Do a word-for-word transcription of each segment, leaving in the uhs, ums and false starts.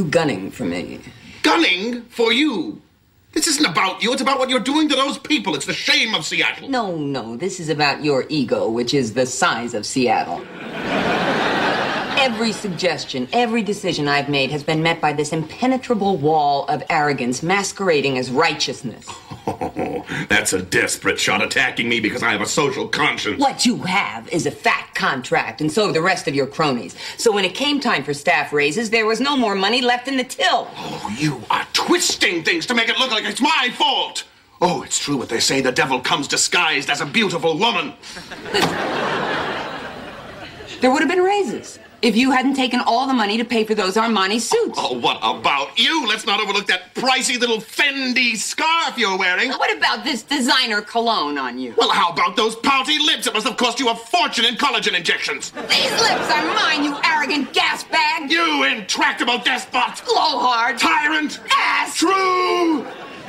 gunning for me? Gunning for you? This isn't about you. It's about what you're doing to those people. It's the shame of Seattle. No, no. This is about your ego, which is the size of Seattle. Every suggestion, every decision I've made has been met by this impenetrable wall of arrogance masquerading as righteousness. Oh, that's a desperate shot attacking me because I have a social conscience. What you have is a fat contract, and so have the rest of your cronies. So when it came time for staff raises, there was no more money left in the till. Oh, you are twisting things to make it look like it's my fault. Oh, it's true what they say. The devil comes disguised as a beautiful woman. There would have been raises if you hadn't taken all the money to pay for those Armani suits. Oh, what about you? Let's not overlook that pricey little Fendi scarf you're wearing. What about this designer cologne on you? Well, how about those pouty lips? It must have cost you a fortune in collagen injections. These lips are mine, you arrogant gas bag. You intractable despot. Blowhard. Tyrant. Ass. True.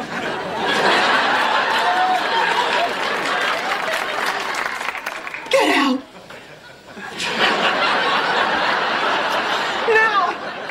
Get out. Now.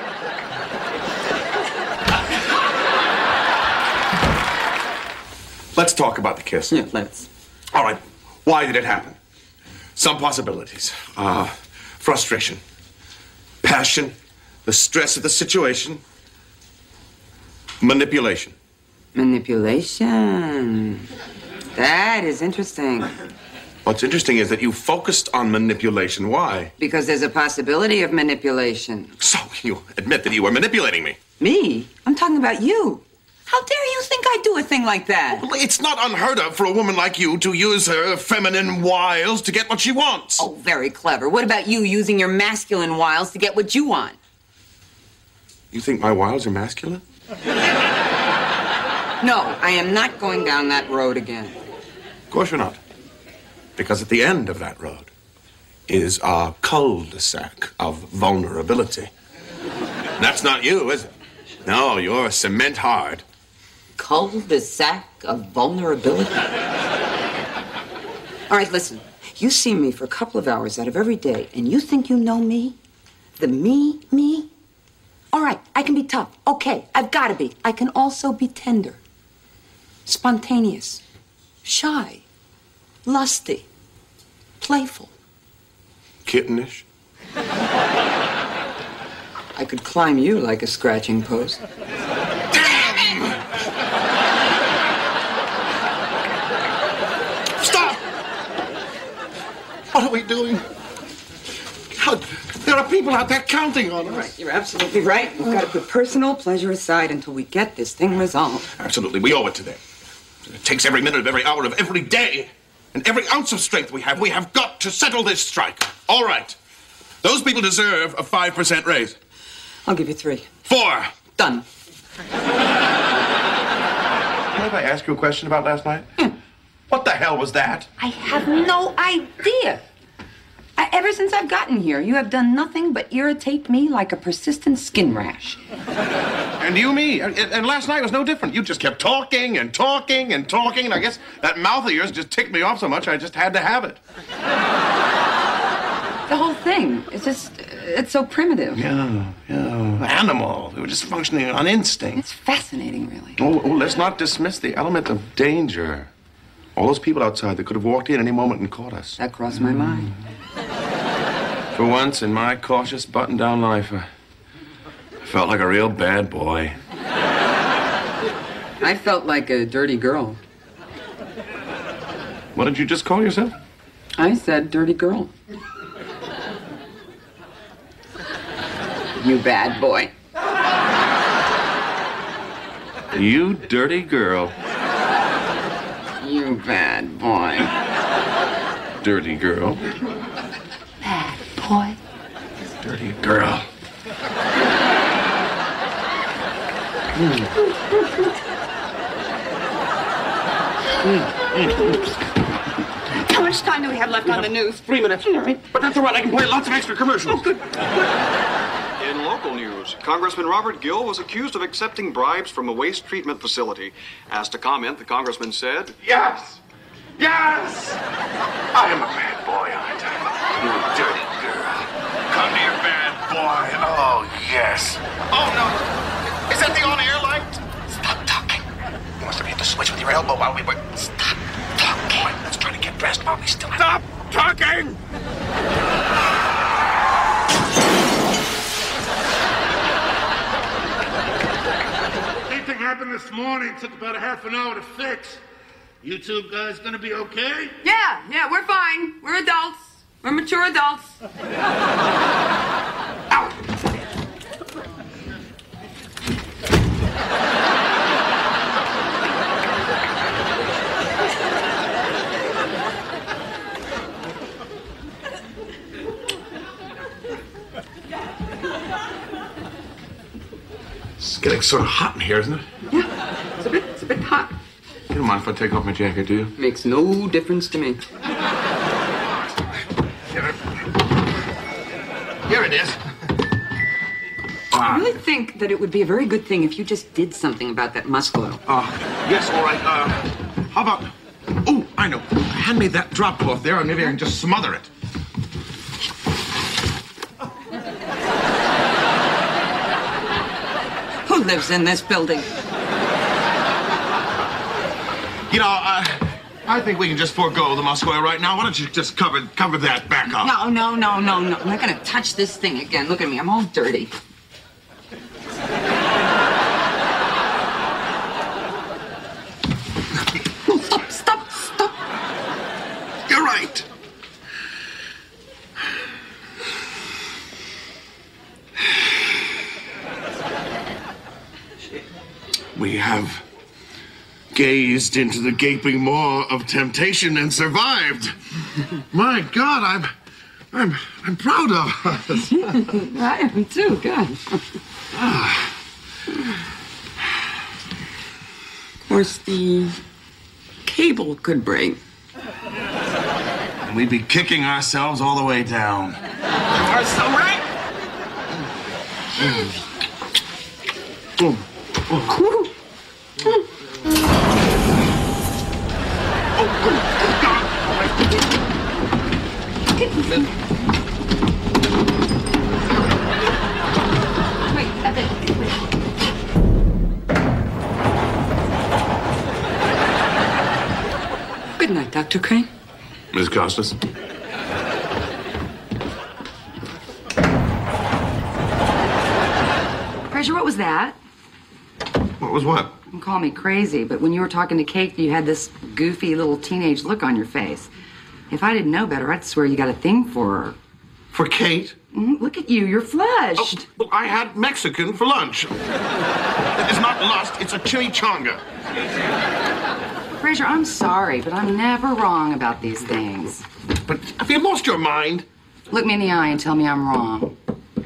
Let's talk about the kiss. Yeah, let's. All right. Why did it happen? Some possibilities. Uh, frustration. Passion. The stress of the situation. Manipulation. Manipulation. That is interesting. What's interesting is that you focused on manipulation. Why? Because there's a possibility of manipulation. So you admit that you were manipulating me. Me? I'm talking about you. How dare you think I'd do a thing like that? Well, it's not unheard of for a woman like you to use her feminine wiles to get what she wants. Oh, very clever. What about you using your masculine wiles to get what you want? You think my wiles are masculine? No, I am not going down that road again. Of course you're not. Because at the end of that road is a cul-de-sac of vulnerability. That's not you, is it? No, you're cement hard. Cul-de-sac of vulnerability? All right, listen. You see me for a couple of hours out of every day, and you think you know me? The me, me? All right, I can be tough. Okay, I've got to be. I can also be tender, spontaneous, shy, lusty, playful. Kittenish? I could climb you like a scratching post. Damn! Stop! What are we doing? How, there are people out there counting on us. Right, you're absolutely right. We've got to put personal pleasure aside until we get this thing resolved. Absolutely, we owe it to them. It takes every minute of every hour of every day. And every ounce of strength we have, we have got to settle this strike. All right. Those people deserve a five percent raise. I'll give you three. Four. Done. Mind if I ask you a question about last night? Yeah. What the hell was that? I have no idea. I, ever since I've gotten here, you have done nothing but irritate me like a persistent skin rash. And you, me. And, and last night was no different. You just kept talking and talking and talking, and I guess that mouth of yours just ticked me off so much I just had to have it. The whole thing, it's just, it's so primitive. Yeah, yeah. Animal. We were just functioning on instinct. It's fascinating, really. Oh, oh, let's not dismiss the element of danger. All those people outside that could have walked in any moment and caught us. That crossed my mind. For once in my cautious button-down life, I felt like a real bad boy. I felt like a dirty girl. What did you just call yourself? I said dirty girl. You bad boy. You dirty girl. You bad boy. Dirty girl. Bad boy. Dirty girl. How much time do we have left on the news? Three minutes. All right. But that's all right. I can play lots of extra commercials. Oh, good. In local news, Congressman Robert Gill was accused of accepting bribes from a waste treatment facility. Asked to comment, the congressman said, Yes! Yes! I am a bad boy, aren't I? You dirty girl. Come here, bad boy. Oh, yes. Oh, no. Is that the on-air light? Stop talking. You must have hit the switch with your elbow while we were... Stop talking. All right, let's try to get dressed while we still have... Stop talking! Anything happened this morning. Took about a half an hour to fix. You two guys gonna be okay? Yeah, yeah, we're fine. We're adults. We're mature adults. Ow! It's getting sort of hot in here, isn't it? Yeah, it's a bit, it's a bit hot. You don't mind if I take off my jacket, do you? Makes no difference to me. Here it is. I really think that it would be a very good thing if you just did something about that musculo. Uh, yes, all right. Uh, how about... Oh, I know. Hand me that drop cloth there, and maybe I can just smother it. Who lives in this building? You know, uh, I think we can just forego the musculo right now. Why don't you just cover cover that back up? No, no, no, no, no. I'm not going to touch this thing again. Look at me. I'm all dirty. No, stop, stop, stop. You're right. We have gazed into the gaping maw of temptation and survived. My God, I'm, I'm, I'm proud of us. I am too. God. Of course, the cable could break. And we'd be kicking ourselves all the way down. You are so right. Oh. Oh. Wait, that's it. Good night, Doctor Crane. Miss Costas? Fraser, what was that? What was what? You call me crazy, but when you were talking to Kate, you had this goofy little teenage look on your face. If I didn't know better, I'd swear you got a thing for her. For Kate? Mm, look at you, you're flushed. Oh, well, I had Mexican for lunch. It's not lust, it's a chimichanga. Fraser, I'm sorry, but I'm never wrong about these things. But have you lost your mind? Look me in the eye and tell me I'm wrong.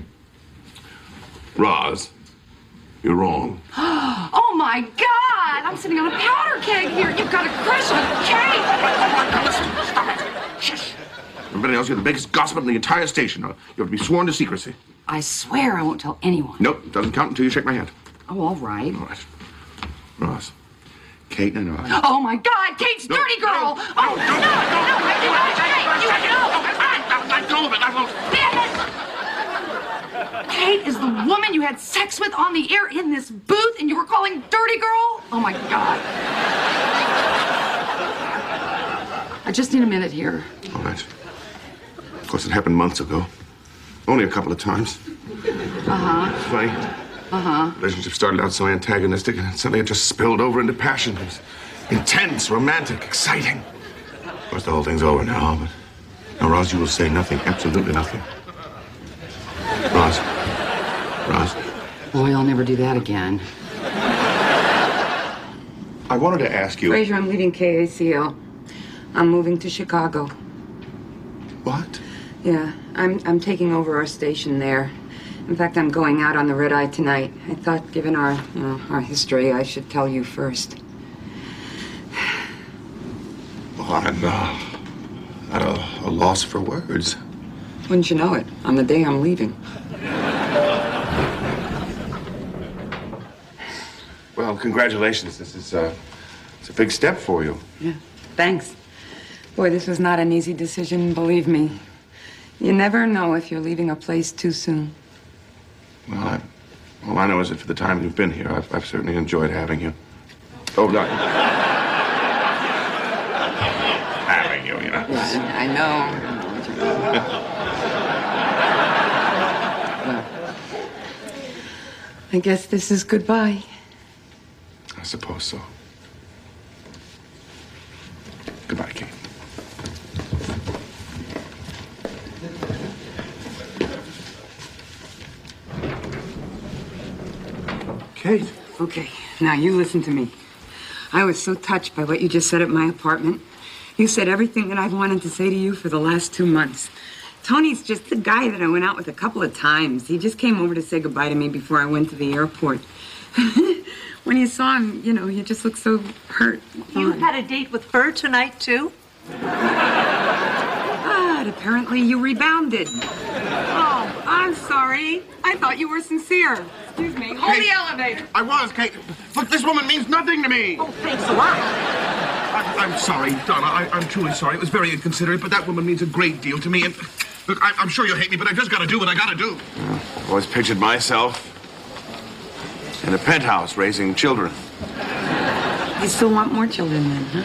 Roz, you're wrong. Oh, my God! I'm sitting on a powder keg here. You've got a crush on Kate. Listen, stop it. Shush. Everybody knows you're the biggest gossip in the entire station. You have to be sworn to secrecy. I swear I won't tell anyone. Nope, doesn't count until you shake my hand. Oh, all right. All right. Roz, Kate and I... Oh, my God! Kate's No, dirty girl! no, oh, no, no, no, no, I did not Kate! You know! Let go of it, I won't... Damn it! Kate is the woman you had sex with on the air in this booth, and you were calling dirty girl? Oh, my God. I just need a minute here. All right. Of course, it happened months ago. Only a couple of times. Uh-huh. It's funny. Uh-huh. Relationship started out so antagonistic, and suddenly it just spilled over into passion. It was intense, romantic, exciting. Of course, the whole thing's over now, but... Now, Roz, you will say nothing, absolutely nothing. Roz. Roz. Boy, I'll never do that again. I wanted to ask you... Fraser, I'm leaving K A C L. I'm moving to Chicago. What? Yeah, I'm I'm taking over our station there. In fact, I'm going out on the red eye tonight. I thought, given our you know, our history, I should tell you first. Well, I'm uh, at a, a loss for words. Wouldn't you know it? On the day I'm leaving. Well, congratulations. This is uh, it's a big step for you. Yeah, thanks. Boy, this was not an easy decision, believe me. You never know if you're leaving a place too soon. Well, I, all I know is that for the time you've been here, I've, I've certainly enjoyed having you. Oh, no. Having you, you know. I know. Well, I guess this is goodbye. I suppose so. Goodbye, Kate. Kate. Okay, now you listen to me. I was so touched by what you just said at my apartment. You said everything that I've wanted to say to you for the last two months. Tony's just the guy that I went out with a couple of times. He just came over to say goodbye to me before I went to the airport. When you saw him, you know, he just looked so hurt. You had a date with her tonight, too? But apparently you rebounded. Oh, I'm sorry. I thought you were sincere. Excuse me. Hold Kate, the elevator. I was, Kate. Look, this woman means nothing to me. Oh, thanks a lot. I, I'm sorry, Donna. I, I'm truly sorry. It was very inconsiderate, but that woman means a great deal to me. And look, I, I'm sure you'll hate me, but I just got to do what I got to do. I've always pictured myself in a penthouse raising children. You still want more children then, huh?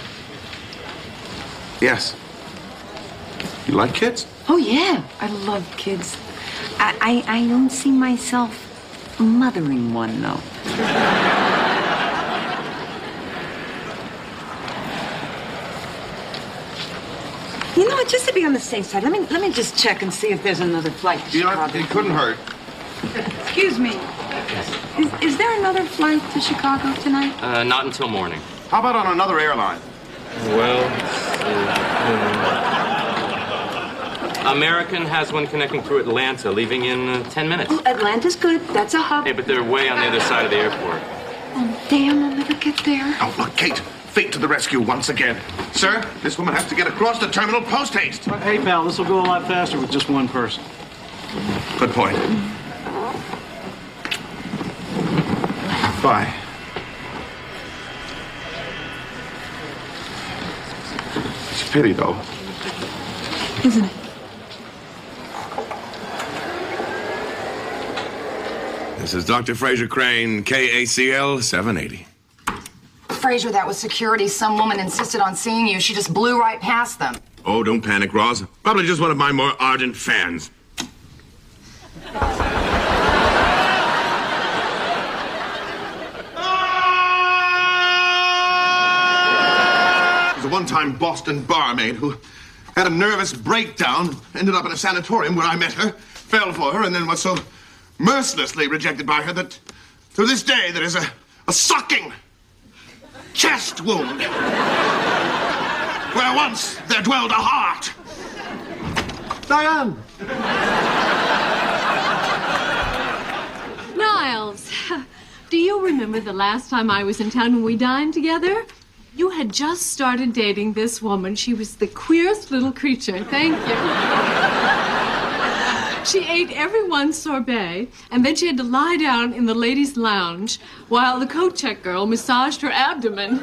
Yes. You like kids? Oh, yeah. I love kids. I, I, I don't see myself mothering one, though. You know what? Just to be on the safe side, let me let me just check and see if there's another flight to You know, Chicago. it couldn't hurt. Excuse me. Is, is there another flight to Chicago tonight? Uh, not until morning. How about on another airline? Well, uh, American has one connecting through Atlanta, leaving in uh, ten minutes. Oh, Atlanta's good. That's a hub. Hey, but they're way on the other side of the airport. Oh, damn, I'll never get there. Oh, look, Kate. Fate to the rescue once again. Sir, this woman has to get across the terminal post-haste. Hey, pal, this will go a lot faster with just one person. Good point. Bye. It's a pity, though. Isn't it? This is Doctor Fraser Crane, K A C L seven eighty. Fraser, that was security. Some woman insisted on seeing you. She just blew right past them. Oh, don't panic, Roz. Probably just one of my more ardent fans. There's a one-time Boston barmaid who had a nervous breakdown, ended up in a sanatorium where I met her, fell for her, and then was so mercilessly rejected by her that to this day there is a, a sucking chest wound where once there dwelled a heart. Diane! Niles, do you remember the last time I was in town when we dined together? You had just started dating this woman. She was the queerest little creature. Thank you. She ate everyone's sorbet, and then she had to lie down in the ladies' lounge while the coat check girl massaged her abdomen.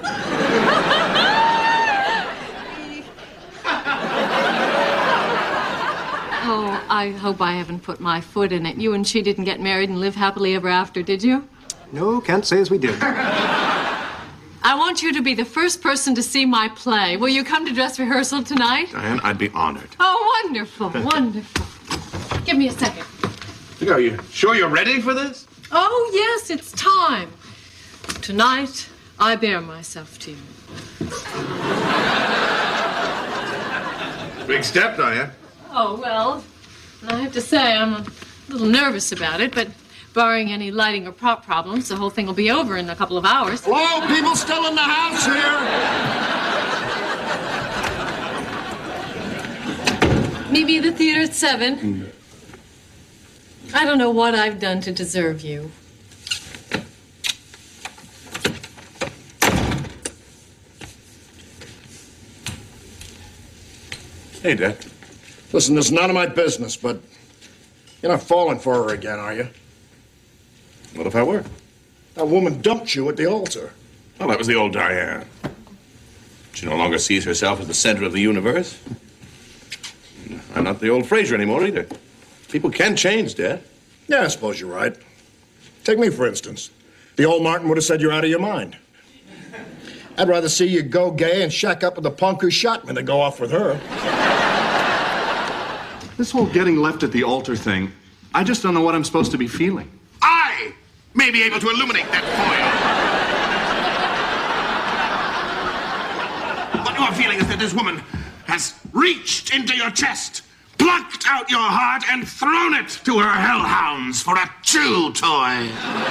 Oh, I hope I haven't put my foot in it. You and she didn't get married and live happily ever after, did you? No, can't say as we did. I want you to be the first person to see my play. Will you come to dress rehearsal tonight? Diane, I'd be honored. Oh, wonderful, wonderful. Give me a second. Are you sure you're ready for this? Oh, yes, it's time. Tonight, I bear myself to you. Big step, Diane. Oh, well, I have to say I'm a little nervous about it, but barring any lighting or prop problems, the whole thing will be over in a couple of hours. Hello, people still in the house here? Meet me at the theater at seven. Mm. I don't know what I've done to deserve you. Hey, Dad. Listen, this is none of my business, but you're not falling for her again, are you? What if I were? That woman dumped you at the altar. Well, that was the old Diane. She no longer sees herself as the center of the universe. I'm not the old Fraser anymore, either. People can change, Dad. Yeah, I suppose you're right. Take me, for instance. The old Martin would have said you're out of your mind. I'd rather see you go gay and shack up with the punk who shot me than go off with her. This whole getting left at the altar thing, I just don't know what I'm supposed to be feeling. I may be able to illuminate that for you. What you are feeling is that this woman has reached into your chest, plucked out your heart, and thrown it to her hellhounds for a chew toy.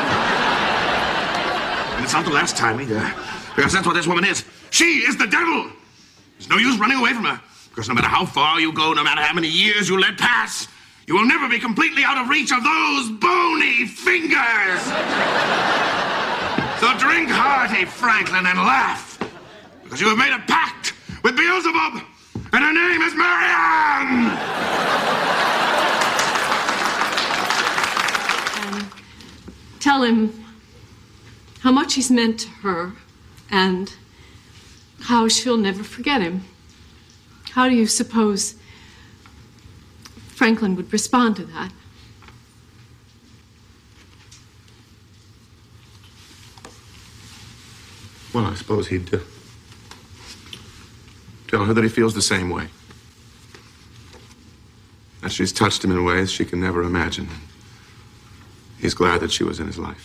And it's not the last time either, because that's what this woman is. She is the devil. There's no use running away from her, because no matter how far you go, no matter how many years you let pass, you will never be completely out of reach of those bony fingers. So drink hearty, Franklin, and laugh, because you have made a pact with Beelzebub, and her name is Marianne! And tell him how much he's meant to her and how she'll never forget him. How do you suppose Franklin would respond to that? Well, I suppose he'd uh, tell her that he feels the same way. That she's touched him in ways she can never imagine. He's glad that she was in his life.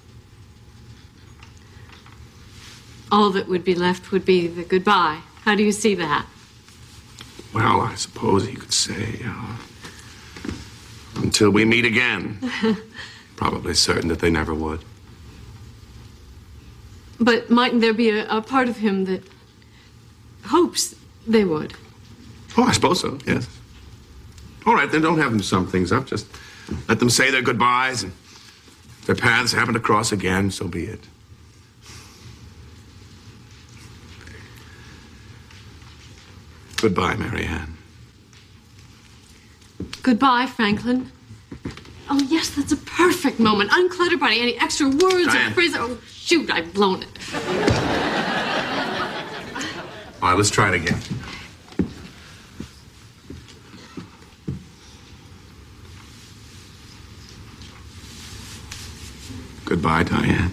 All that would be left would be the goodbye. How do you see that? Well, I suppose he could say, uh, until we meet again. Probably certain that they never would. But mightn't there be a, a part of him that hopes they would? Oh, I suppose so, yes. All right, then don't have them sum things up. Just let them say their goodbyes, and if their paths happen to cross again, so be it. Goodbye, Marianne. Goodbye, Franklin. Oh, yes, that's a perfect moment. Uncluttered by any extra words Diane. or phrases. Oh, shoot, I've blown it. All right, let's try it again. Goodbye, Diane.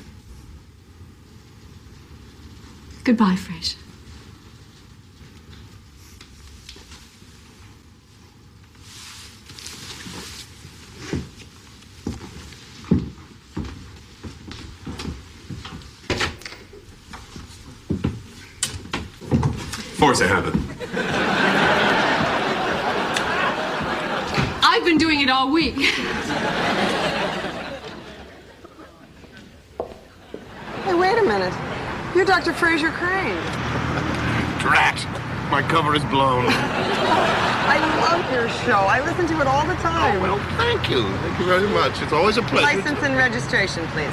Goodbye, Fraser. Force of habit. I've been doing it all week. Hey, wait a minute. You're Doctor Fraser Crane. Drat! My cover is blown. I love your show. I listen to it all the time. Oh, well, thank you. Thank you very much. It's always a pleasure. License and registration, please.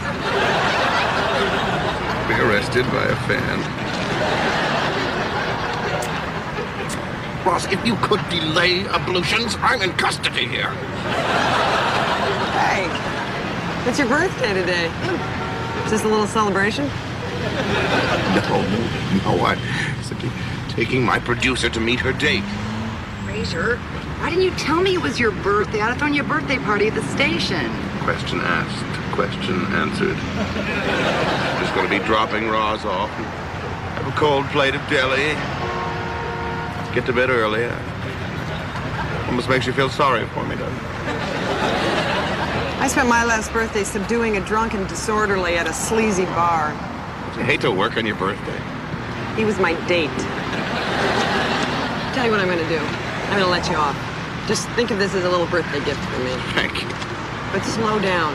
Be arrested by a fan. Boss, if you could delay ablutions, I'm in custody here. Hey, it's your birthday today. Is this a little celebration? No, no, I'm simply taking my producer to meet her date. Fraser, why didn't you tell me it was your birthday? I'd have thrown you a birthday party at the station. Question asked, question answered. Just gonna be dropping Roz off. Have a cold plate of deli. Get to bed early. Almost makes you feel sorry for me, doesn't it? I spent my last birthday subduing a drunken disorderly at a sleazy bar. You hate to work on your birthday. He was my date. Tell you what I'm gonna do. I'm gonna let you off. Just think of this as a little birthday gift for me. Thank you. But slow down.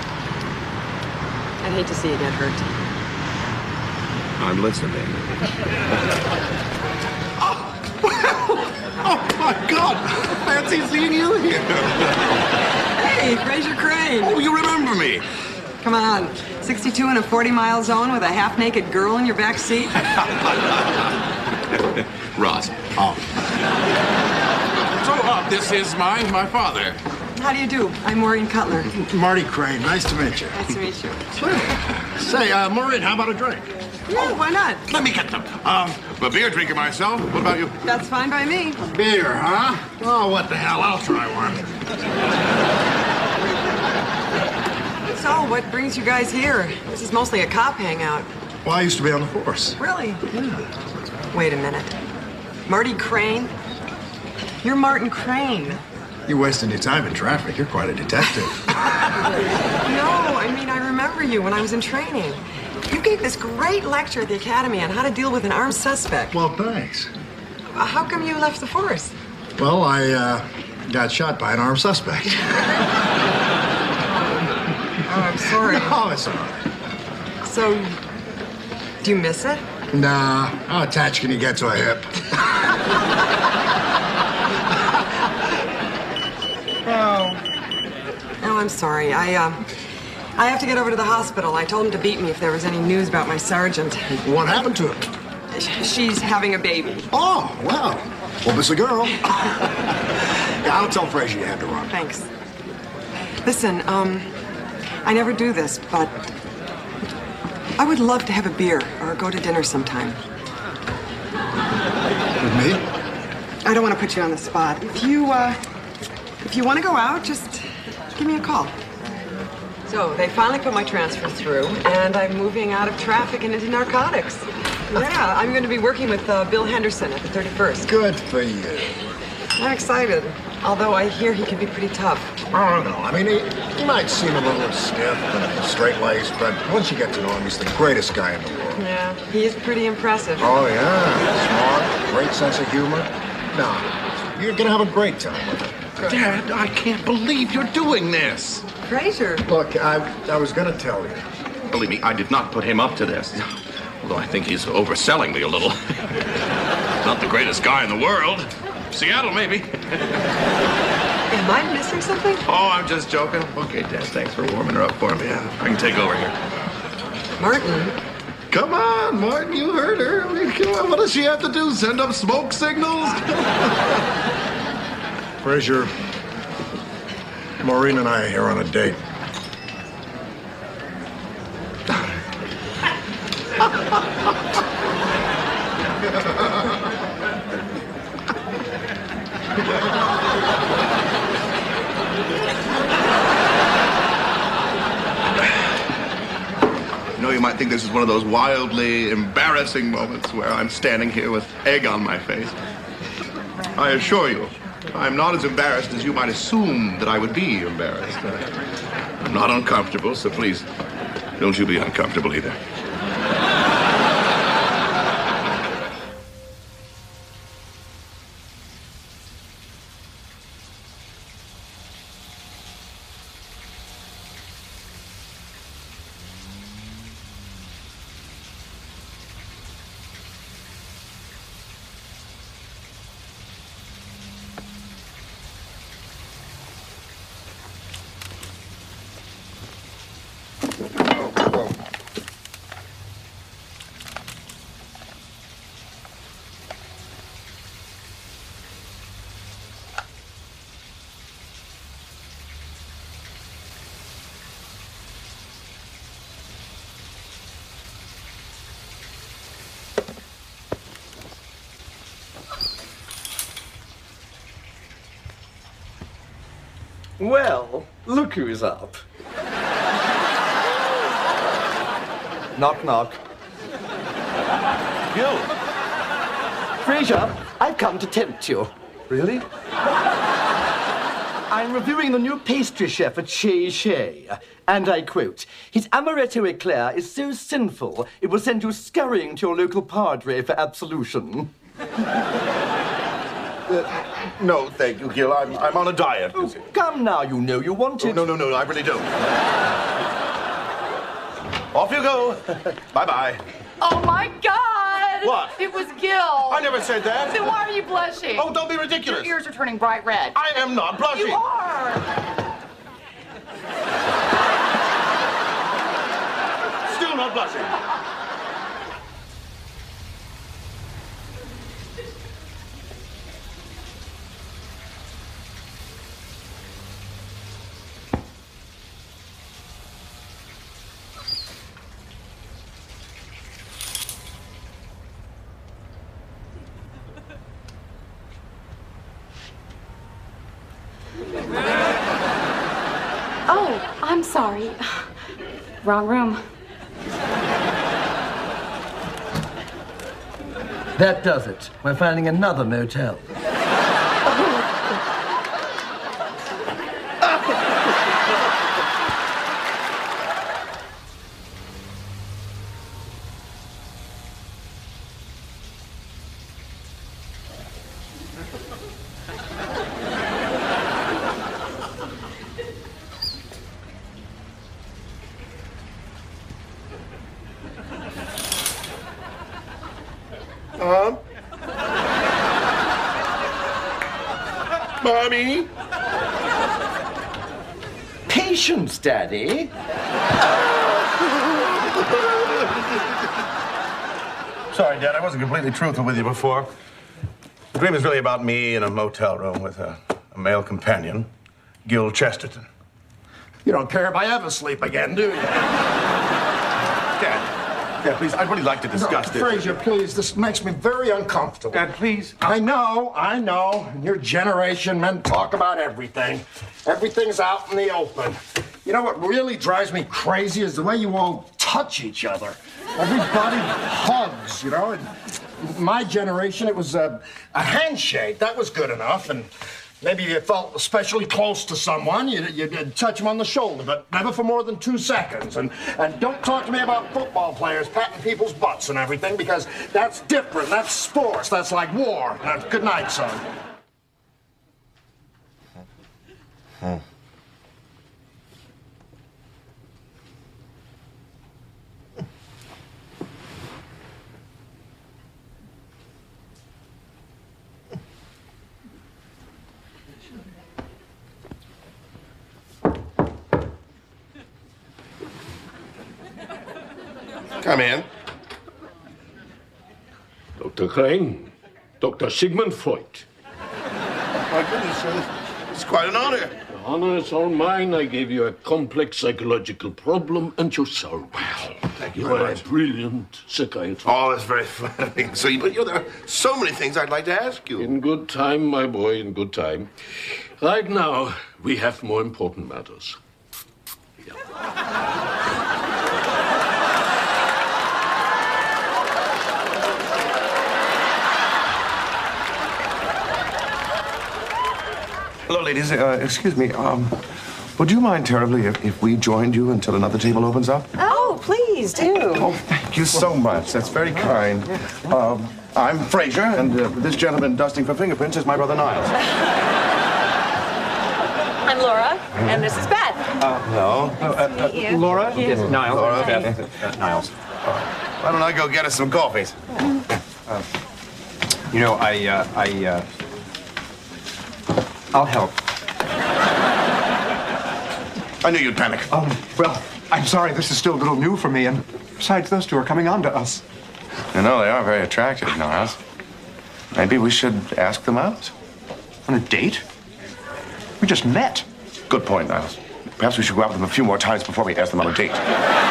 I'd hate to see you get hurt. I'm listening. Oh, my God! Fancy seeing you here. Hey, Fraser Crane. Oh, you remember me. Come on. sixty-two in a forty mile zone with a half-naked girl in your back seat? Roz. Oh. So, uh, this is my, my father. How do you do? I'm Maureen Cutler. Marty Crane. Nice to meet you. Nice to meet you. Say, uh, Maureen, how about a drink? Yeah, why not? Let me get them. Um, I'm a beer drinker myself. What about you? That's fine by me. Beer, huh? Oh, what the hell? I'll try one. So, what brings you guys here? This is mostly a cop hangout. Well, I used to be on the force. Really? Wait a minute. Marty Crane? You're Martin Crane. You're wasting your time in traffic. You're quite a detective. No, I mean, I remember you when I was in training. You gave this great lecture at the Academy on how to deal with an armed suspect. Well, thanks. Uh, How come you left the force? Well, I uh, got shot by an armed suspect. Oh, I'm sorry. No, it's all right. So, do you miss it? Nah, how attached can you get to a hip? Oh. Oh, I'm sorry. I, uh, I have to get over to the hospital. I told him to beat me if there was any news about my sergeant. What happened to him? She's having a baby. Oh, well. Well, it's a girl. Yeah, I'll tell Frazier you had to run. Thanks. Listen, um, I never do this, but I would love to have a beer or go to dinner sometime. With me? I don't want to put you on the spot. If you, uh, if you want to go out, just give me a call. So, they finally put my transfer through, and I'm moving out of traffic and into narcotics. Yeah, I'm going to be working with uh, Bill Henderson at the thirty-first. Good for you. I'm excited, although I hear he can be pretty tough. Oh, no. I mean, he, he might seem a little stiff and straight-laced, but once you get to know him, he's the greatest guy in the world. Yeah, he is pretty impressive. Oh, yeah. Smart, great sense of humor. No, you're going to have a great time with him. Dad, I can't believe you're doing this. Frazier. Look, I, I was going to tell you. Believe me, I did not put him up to this. Although I think he's overselling me a little. Not the greatest guy in the world. Seattle, maybe. Am I missing something? Oh, I'm just joking. Okay, Dad, thanks for warming her up for me. Yeah, I can take over here. Martin. Come on, Martin, you heard her. I mean, come on, what does she have to do? Send up smoke signals? Frazier, Maureen and I are here on a date. You know, you might think this is one of those wildly embarrassing moments where I'm standing here with egg on my face. I assure you, I'm not as embarrassed as you might assume that I would be embarrassed. I'm not uncomfortable, so please, don't you be uncomfortable either. Well, look who's up. Knock, knock. You? Frazier, I've come to tempt you. Really? I'm reviewing the new pastry chef at Chez Chez, and I quote, "His amaretto eclair is so sinful, it will send you scurrying to your local padre for absolution." Uh, no, thank you, Gil. I'm, I'm on a diet. Oh, come now, you know you wanted. Oh, no, no, no, I really don't. Off you go. Bye-bye. Oh, my God! What? It was Gil. I never said that. Then why are you blushing? Oh, don't be ridiculous. Your ears are turning bright red. I am not blushing. You are. Still not blushing. Oh, I'm sorry. Wrong room. That does it. We're finding another motel. Mom? Mommy? Patience, Daddy. Sorry, Dad, I wasn't completely truthful with you before. The dream is really about me in a motel room with a, a male companion, Gil Chesterton. You don't care if I ever sleep again, do you? Dad, Dad, please, I'd really like to discuss no, this. Fraser, please, this makes me very uncomfortable. Dad, please. I know, I know. In your generation, men talk about everything. Everything's out in the open. You know what really drives me crazy is the way you all touch each other. Everybody hugs, you know. In my generation, it was a, a handshake. That was good enough. And maybe you felt especially close to someone, you'd, you'd touch them on the shoulder, but never for more than two seconds. And, and don't talk to me about football players patting people's butts and everything, because that's different. That's sports. That's like war. Now, good night, son. Hmm. Come in. Doctor Crane, Doctor Sigmund Freud. My goodness, sir. It's quite an honor. The honor is all mine. I gave you a complex psychological problem and you solved it. Thank you You very are a much. brilliant psychiatrist. Oh, that's very flattering. So, but you know, there are so many things I'd like to ask you. In good time, my boy, in good time. Right now, we have more important matters. Hello, ladies. Uh, excuse me. Um, would you mind terribly if, if we joined you until another table opens up? Oh, please do. Oh, thank you so much. That's very kind. Um, I'm Fraser, and uh, this gentleman dusting for fingerprints is my brother Niles. I'm Laura, and this is Beth. Uh, hello. Nice to meet you. Laura? Yes. Niles. Laura. Beth. Uh, Niles. Why don't I go get us some coffees? Uh, you know, I, uh, I, uh, I'll help. I knew you'd panic. Um, well, I'm sorry, this is still a little new for me, and besides, those two are coming on to us. You know, they are very attractive, Niles. Maybe we should ask them out. On a date? We just met. Good point, Niles. Perhaps we should go out with them a few more times before we ask them on a date.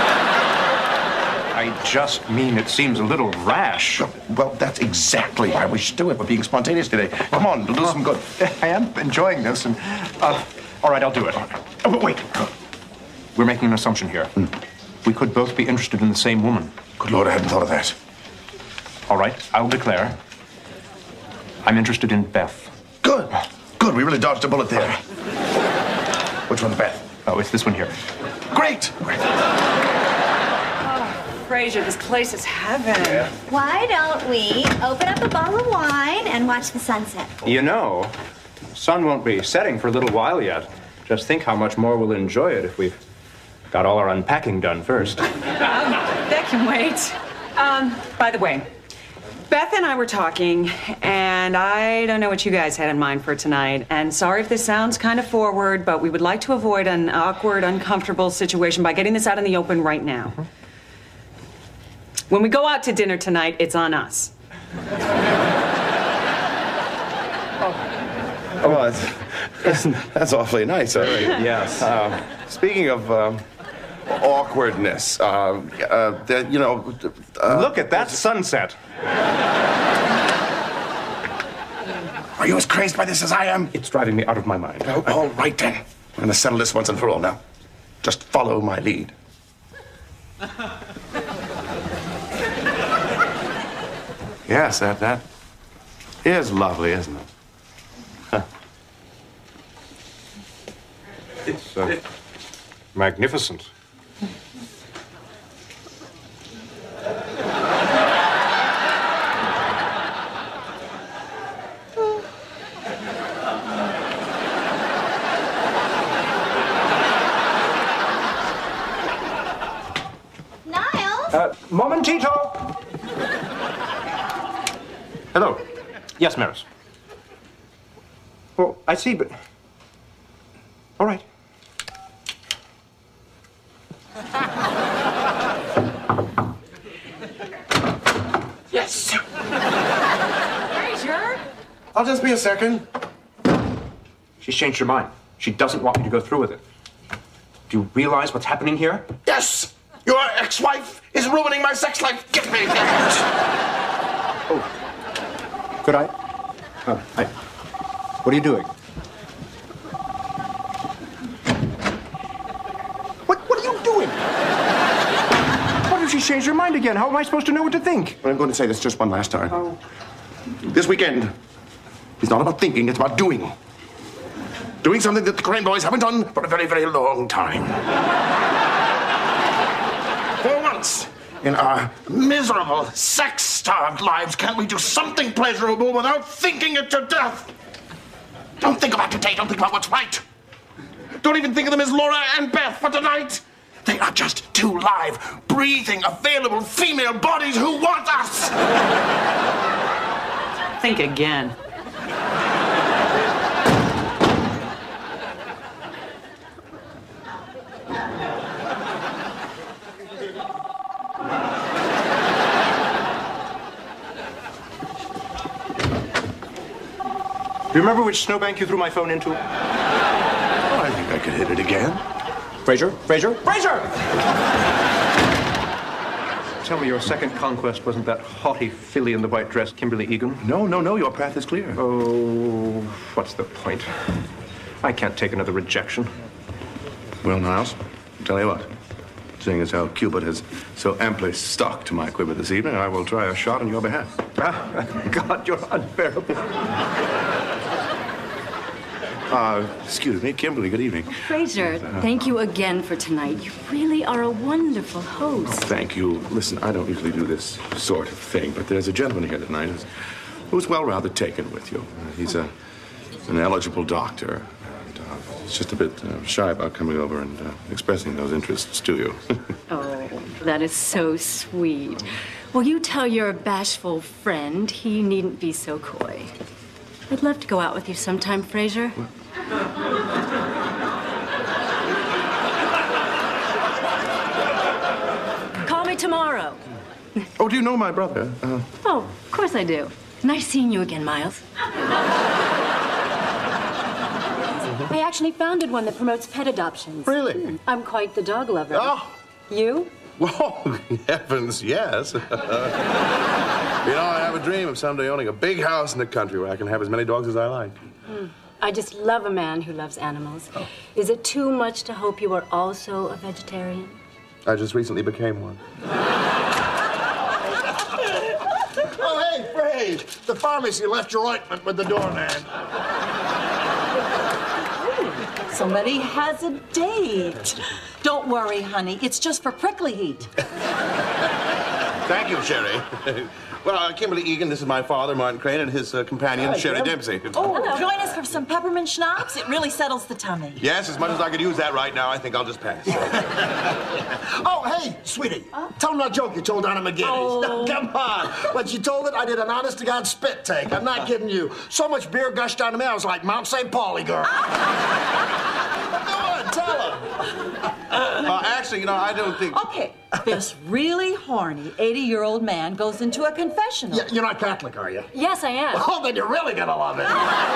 I just mean it seems a little rash. Well, that's exactly why we should do it. We're being spontaneous today. Come on, it'll do some good. I am enjoying this, and, uh, all right, I'll do it. Oh, but wait. We're making an assumption here. Hmm. We could both be interested in the same woman. Good Lord, I hadn't thought of that. All right, I'll declare. I'm interested in Beth. Good. Good, we really dodged a bullet there. Which one's Beth? Oh, it's this one here. Great! Great. Fraser, this place is heaven. Yeah. Why don't we open up a bottle of wine and watch the sunset? You know, the sun won't be setting for a little while yet. Just think how much more we'll enjoy it if we've got all our unpacking done first. Um, that can wait. Um, by the way, Beth and I were talking, and I don't know what you guys had in mind for tonight. And sorry if this sounds kind of forward, but we would like to avoid an awkward, uncomfortable situation by getting this out in the open right now. Mm-hmm. When we go out to dinner tonight, it's on us. Oh, well, that's, that's, that's awfully nice. All right. Yes. Uh, speaking of um, awkwardness, uh, uh, the, you know... Uh, Look at that sunset. Are you as crazed by this as I am? It's driving me out of my mind. Oh, all right, then. I'm going to settle this once and for all now. Just follow my lead. Yes, that, that is lovely, isn't it? Huh. It's uh, magnificent. Uh, momentito! Hello. Yes, Maris. Well, I see, but... All right. Yes! Fraser? I'll just be a second. She's changed her mind. She doesn't want me to go through with it. Do you realize what's happening here? Yes! Your ex-wife is ruining my sex life. Give me that! Oh. Could I? Oh, hi. What are you doing? What, what are you doing? What if she's changed her mind again? How am I supposed to know what to think? Well, I'm going to say this just one last time. Oh. This weekend is not about thinking, it's about doing. Doing something that the Crane Boys haven't done for a very, very long time. For once in our miserable, sex-starved lives, can't we do something pleasurable without thinking it to death? Don't think about today, don't think about what's right. Don't even think of them as Laura and Beth for tonight. They are just two live, breathing, available female bodies who want us. Think again. Do you remember which snowbank you threw my phone into? Oh, I think I could hit it again. Fraser? Fraser? Fraser! Tell me your second conquest wasn't that haughty filly in the white dress, Kimberly Egan? No, no, no, your path is clear. Oh, what's the point? I can't take another rejection. Well, Niles, I'll tell you what. Seeing as how Cupid has so amply stocked my quiver this evening, I will try a shot on your behalf. Ah, God, you're unbearable. Uh, excuse me, Kimberly, good evening. Fraser, Uh, thank you again for tonight. You really are a wonderful host. Thank you. Listen, I don't usually do this sort of thing, but there's a gentleman here tonight who's, who's well rather taken with you. Uh, he's a, an eligible doctor. And, uh, he's just a bit uh, shy about coming over and uh, expressing those interests to you. Oh, that is so sweet. Will you tell your bashful friend he needn't be so coy? I'd love to go out with you sometime, Fraser. Call me tomorrow. Oh, do you know my brother? Uh, Oh, of course I do. Nice seeing you again, Miles. I actually founded one that promotes pet adoptions. Really? I'm quite the dog lover. Oh. You? Whoa, heavens, yes. You know, I have a dream of someday owning a big house in the country where I can have as many dogs as I like. Hmm. I just love a man who loves animals. Oh. Is it too much to hope you are also a vegetarian? I just recently became one. Oh, hey, Fred, the pharmacy left your ointment with the doorman. Somebody has a date. Don't worry, honey. It's just for prickly heat. Thank you, Sherry. Well, uh, Kimberly Egan, this is my father, Martin Crane, and his uh, companion, Hi, Sherry Jim. Dempsey. Oh, join us for some peppermint schnapps. It really settles the tummy. Yes, as much as I could use that right now, I think I'll just pass. Oh, hey, sweetie. Tell him that joke you told Anna McGinnis. Oh. Come on. When she told it, I did an honest-to-God spit take. I'm not kidding you. So much beer gushed out of me, I was like Mount Saint Pauli girl. Go on, tell him. Uh, actually, you know, I don't think... Okay, this really horny eighty-year-old man goes into a confessional. Yeah, you're not Catholic, are you? Yes, I am. Oh, then you're really gonna love it.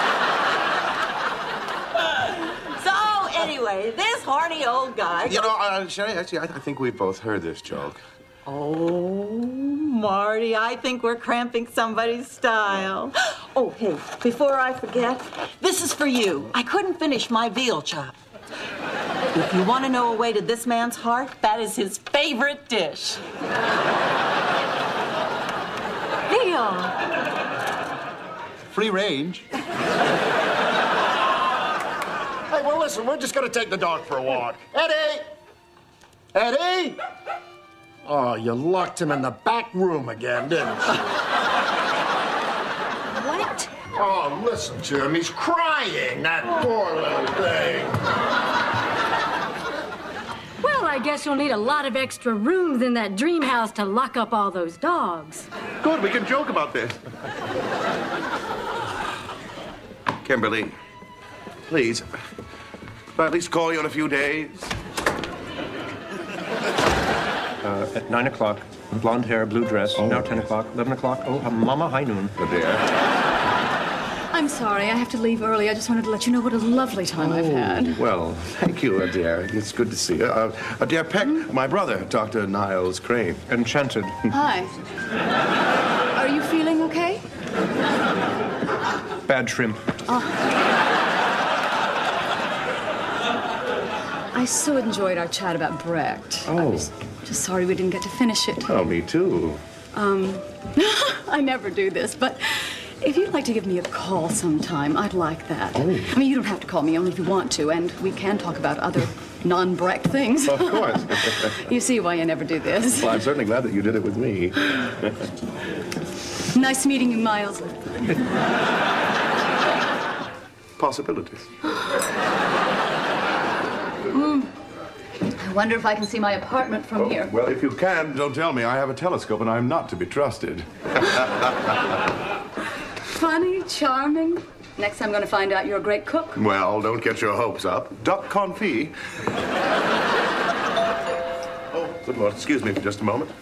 So, anyway, this horny old guy... You know, uh, Sherry, actually, I, I think we've both heard this joke. Oh, Marty, I think we're cramping somebody's style. Oh, hey, before I forget, this is for you. I couldn't finish my veal chop. If you want to know a way to this man's heart, that is his favorite dish. Leo! Free range. Hey, well, listen, we're just gonna take the dog for a walk. Eddie! Eddie! Oh, you locked him in the back room again, didn't you? What? Oh, listen to him. He's crying, that poor little thing. Well, I guess you'll need a lot of extra rooms in that dream house to lock up all those dogs. Good, we can joke about this. Kimberly, please, can I at least call you in a few days? Uh, at nine o'clock, blonde hair, blue dress. Oh. Now ten o'clock, eleven o'clock. Oh, uh, Mama, high noon. Good dear. I'm sorry, I have to leave early. I just wanted to let you know what a lovely time I've had. Well, thank you, uh, dear. It's good to see you. Uh, uh, dear Peck, my brother, Doctor Niles Crane. Enchanted. Hi. Are you feeling okay? Bad shrimp. Oh. I so enjoyed our chat about Brecht. Oh. I was just sorry we didn't get to finish it. Oh, me too. Um, I never do this, but if you'd like to give me a call sometime, I'd like that. Oh. I mean, you don't have to call me, only if you want to, and we can talk about other non-Brecht things. Of course. You see why I never do this. Well, I'm certainly glad that you did it with me. Nice meeting you, Miles. Possibilities. Mm. I wonder if I can see my apartment from Oh, here. well, if you can, don't tell me. I have a telescope and I'm not to be trusted. Funny, charming. Next I'm going to find out you're a great cook. Well, don't get your hopes up. Duck confit. Oh, good Lord. Excuse me for just a moment.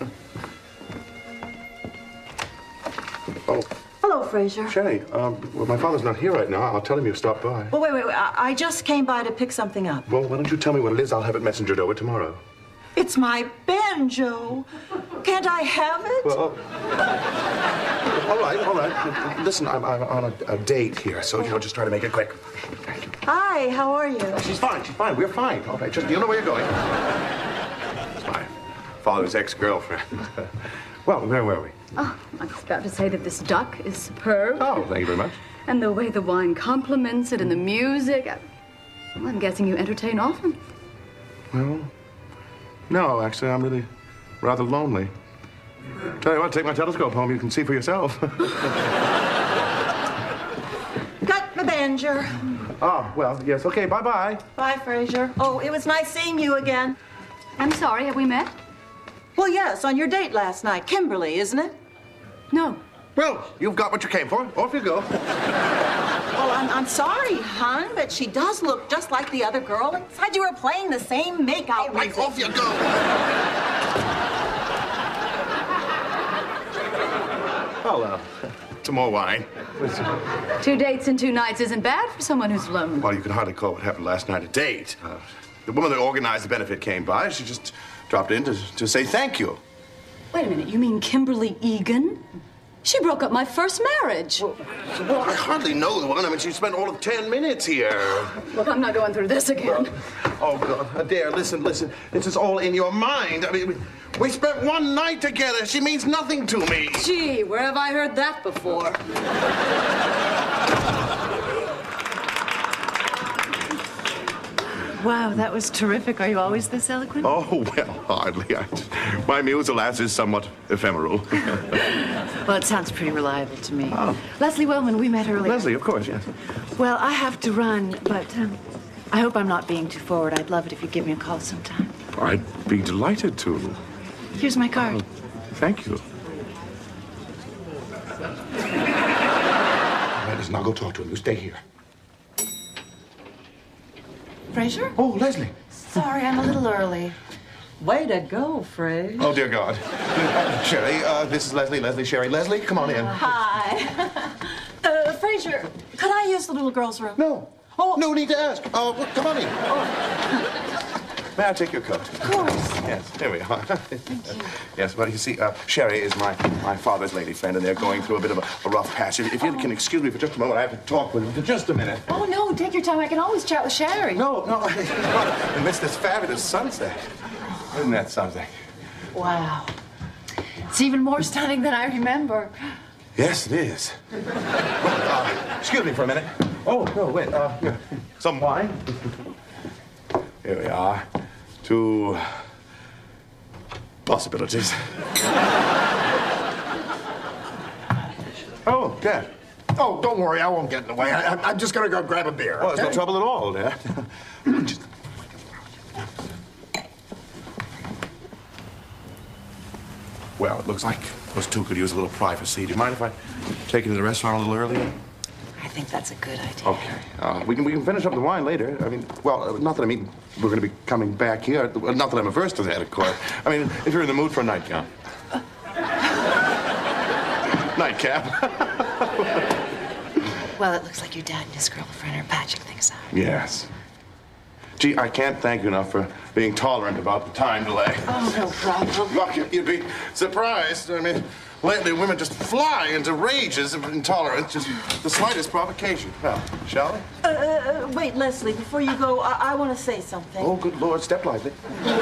Oh. Hello, Fraser. Sherry, um, well, my father's not here right now. I'll tell him you stopped by. Well, wait, wait, wait. I I just came by to pick something up. Well, why don't you tell me what it is? I'll have it messengered over tomorrow. It's my banjo. Can't I have it? Well, all right, all right. Listen, I'm, I'm on a, a date here, so, you know, just try to make it quick. Hi, how are you? She's fine, she's fine. We're fine. All right, just, you know where you're going. It's my father's ex-girlfriend. Well, where were we? Oh, I was about to say that this duck is superb. Oh, thank you very much. And the way the wine complements it and the music. I, well, I'm guessing you entertain often. Well, no, actually, I'm really rather lonely. Tell you what, take my telescope home. You can see for yourself. Cut the banjo. Oh, well, yes. Okay, bye-bye. Bye, Fraser. Oh, it was nice seeing you again. I'm sorry, have we met? Well, yes, on your date last night. Kimberly, isn't it? No. Well, you've got what you came for. Off you go. Well, I'm, I'm sorry, hon, but she does look just like the other girl. It's like you were playing the same makeout All right, music. off you go. Oh, uh, some more wine. Two dates in two nights isn't bad for someone who's lonely. Well, you can hardly call what happened last night a date. Uh, the woman that organized the benefit came by. She just dropped in to, to say thank you. Wait a minute, you mean Kimberly Egan? She broke up my first marriage. Well, well, I hardly know the one. I mean, she spent all of ten minutes here. Look, I'm not going through this again. Oh, God. Adair, listen, listen. This is all in your mind. I mean, we, we spent one night together. She means nothing to me. Gee, where have I heard that before? Wow, that was terrific. Are you always this eloquent? Oh, well, hardly. I, my muse, alas, is somewhat ephemeral. Well, it sounds pretty reliable to me. Oh. Leslie Wellman, we met earlier. Leslie, of course, yes. Well, I have to run, but um, I hope I'm not being too forward. I'd love it if you'd give me a call sometime. I'd be delighted to. Here's my card. Thank you. All right, listen, I'll go talk to him. You stay here. Fraser? Oh, Leslie. Sorry, I'm a little early. Way to go, Fraser. Oh, dear God. Uh, Sherry, uh, this is Leslie. Leslie, Sherry. Leslie, come on in. Hi. uh, Fraser, could I use the little girl's room? No. Oh. No need to ask. Uh, well, come on in. May I take your coat? Of course. Yes, here we are. Yes, well, you see, uh, Sherry is my, my father's lady friend, and they're going through a bit of a, a rough patch. If, if you can excuse me for just a moment, I have to talk with them for just a minute. Oh, no, take your time. I can always chat with Sherry. No, no, amidst this fabulous sunset. Isn't that something? Wow. It's even more stunning than I remember. Yes, it is. Well, uh, excuse me for a minute. Oh, no, wait. Uh, here. Some wine? Here we are. Two possibilities. Oh, Dad. Oh, don't worry. I won't get in the way. I, I'm just going to go grab a beer. Oh, there's okay? no trouble at all, Dad. Just... Well, it looks like those two could use a little privacy. Do you mind if I take you to the restaurant a little earlier? I think that's a good idea. Okay. Uh, we can we can finish up the wine later. I mean, well, uh, not that I mean we're going to be coming back here. Not that I'm averse to that, of course. I mean, if you're in the mood for a nightgown. Nightcap. Well, it looks like your dad and his girlfriend are patching things up. Yes. Gee, I can't thank you enough for being tolerant about the time delay. Oh, no problem. Look, you'd be surprised. I mean, lately women just fly into rages of intolerance, just the slightest provocation. Well, shall we? Uh, uh, wait, Leslie, before you go, I, I want to say something. Oh, good Lord, step lively.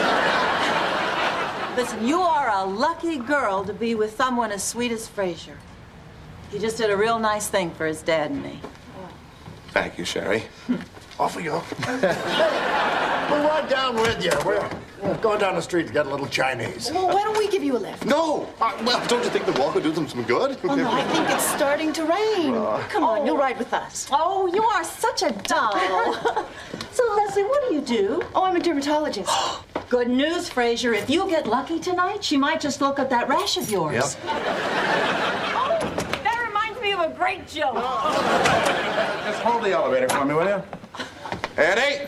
Listen, you are a lucky girl to be with someone as sweet as Fraser. He just did a real nice thing for his dad and me. Thank you, Sherry. Off we go. We're right down with you. We're, we're going down the street to get a little Chinese. Well, why don't we give you a lift? No! Uh, well, don't you think the walk would do them some good? Oh, no, I think it's starting to rain. Uh, Come on, you'll ride with us. Oh, you are such a doll. So, Leslie, what do you do? Oh, I'm a dermatologist. Good news, Fraser. If you get lucky tonight, she might just look at that rash of yours. Yep. Oh, that reminds me of a great joke. Just hold the elevator for me, will you? Eddie!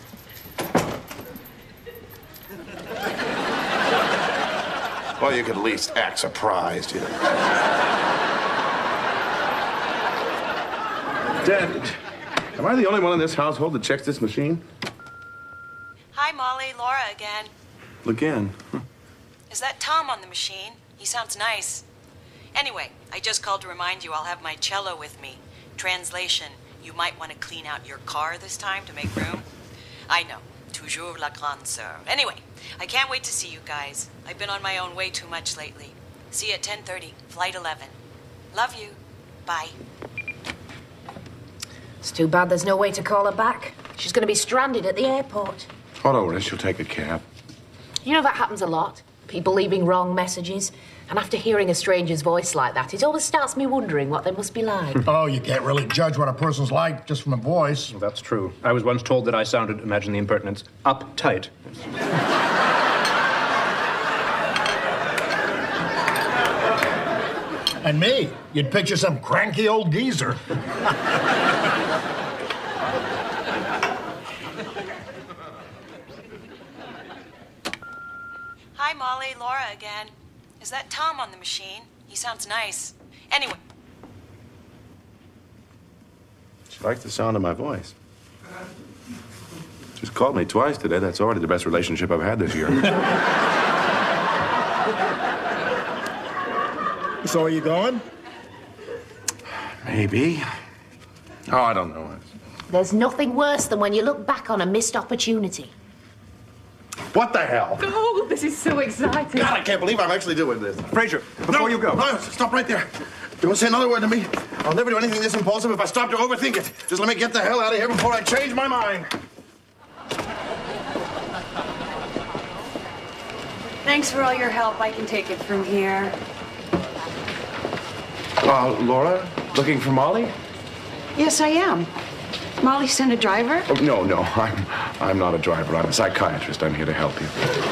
Well, you could at least act surprised, you know. Dad, am I the only one in this household that checks this machine? Hi, Molly. Laura again. Again? Huh. Is that Tom on the machine? He sounds nice. Anyway, I just called to remind you I'll have my cello with me. Translation, you might want to clean out your car this time to make room. I know. Toujours la grande sœur. Anyway, I can't wait to see you guys. I've been on my own way too much lately. See you at ten thirty, flight eleven. Love you. Bye. It's too bad there's no way to call her back. She's going to be stranded at the airport. Oh, don't worry, she'll take a cab. You know, that happens a lot. People leaving wrong messages. And after hearing a stranger's voice like that, it always starts me wondering what they must be like. Oh, you can't really judge what a person's like just from a voice. Well, that's true. I was once told that I sounded, imagine the impertinence, uptight. And me, you'd picture some cranky old geezer. Hi, Molly. Laura again. Is that Tom on the machine? He sounds nice. Anyway. She likes the sound of my voice. She's called me twice today. That's already the best relationship I've had this year. So are you going? Maybe. Oh, I don't know. There's nothing worse than when you look back on a missed opportunity. What the hell? Oh, this is so exciting. God, I can't believe I'm actually doing this. Fraser, before no, you go. No, stop right there. Don't say another word to me. I'll never do anything this impulsive if I stop to overthink it. Just let me get the hell out of here before I change my mind. Thanks for all your help. I can take it from here. Uh, Laura, looking for Molly? Yes, I am. Molly sent a driver? Oh, no, no, I'm, I'm not a driver. I'm a psychiatrist. I'm here to help you.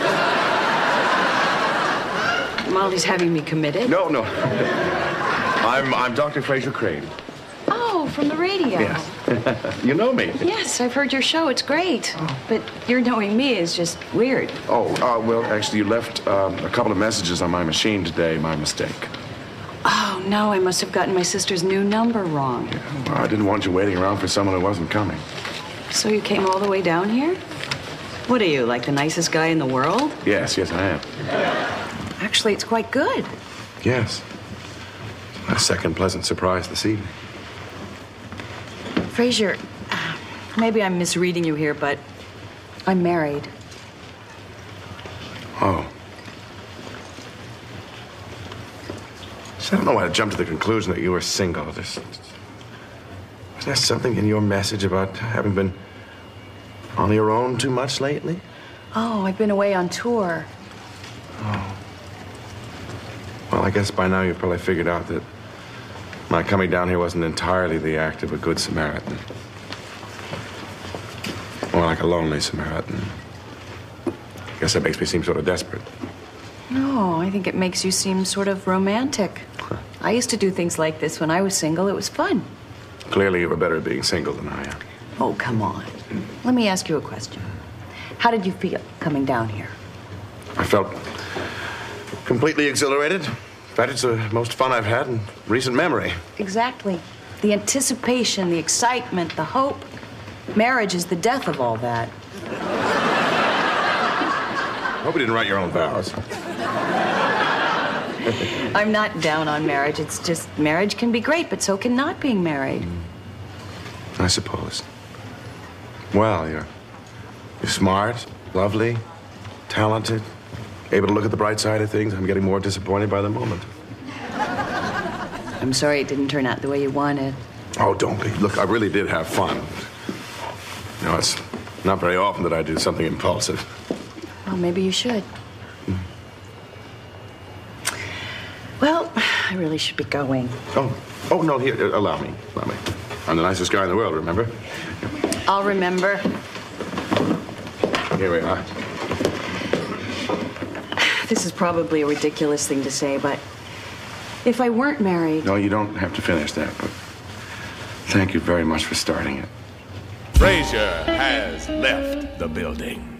Molly's having me committed? No, no. I'm, I'm Doctor Fraser Crane. Oh, from the radio. Yes. You know me. Yes, I've heard your show. It's great. But your knowing me is just weird. Oh, uh, well, actually, you left um, a couple of messages on my machine today. My mistake. Oh, no, I must have gotten my sister's new number wrong. Yeah, well, I didn't want you waiting around for someone who wasn't coming. So you came all the way down here? What are you, like the nicest guy in the world? Yes, yes, I am. Actually, it's quite good. Yes. My second pleasant surprise this evening. Fraser, uh, maybe I'm misreading you here, but I'm married. Oh. So I don't know why I jumped to the conclusion that you were single. There's, was there something in your message about having been on your own too much lately? Oh, I've been away on tour. Oh. Well, I guess by now you've probably figured out that my coming down here wasn't entirely the act of a good Samaritan. More like a lonely Samaritan. I guess that makes me seem sort of desperate. No, I think it makes you seem sort of romantic. I used to do things like this when I was single. It was fun. Clearly, you were better at being single than I am. Oh, come on. Let me ask you a question. How did you feel coming down here? I felt completely exhilarated. In fact, it's the most fun I've had in recent memory. Exactly. The anticipation, the excitement, the hope. Marriage is the death of all that. I hope you didn't write your own vows. I'm not down on marriage. It's just marriage can be great, but so can not being married. I suppose. Well, you're, you're smart, lovely, talented, able to look at the bright side of things. I'm getting more disappointed by the moment. I'm sorry it didn't turn out the way you wanted. Oh, don't be. Look, I really did have fun. You know, it's not very often that I do something impulsive. Well, maybe you should. Well, I really should be going. Oh, oh no, here, uh, allow me, allow me. I'm the nicest guy in the world, remember? I'll remember. Here we are. This is probably a ridiculous thing to say, but if I weren't married... No, you don't have to finish that, but thank you very much for starting it. Fraser has left the building.